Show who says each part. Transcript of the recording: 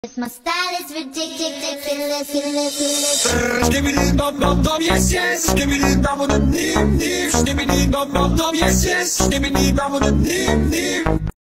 Speaker 1: My style is ridiculous.
Speaker 2: Skibbidi dum dum dum, yes yes. Skibbidi dum dum dim dim. Skibbidi dum dum dum, yes yes. Skibbidi dum dum dim dim.